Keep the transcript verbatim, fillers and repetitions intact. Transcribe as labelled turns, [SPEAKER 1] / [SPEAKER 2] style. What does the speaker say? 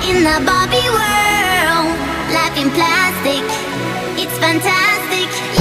[SPEAKER 1] In the Barbie world, life in plastic, it's fantastic.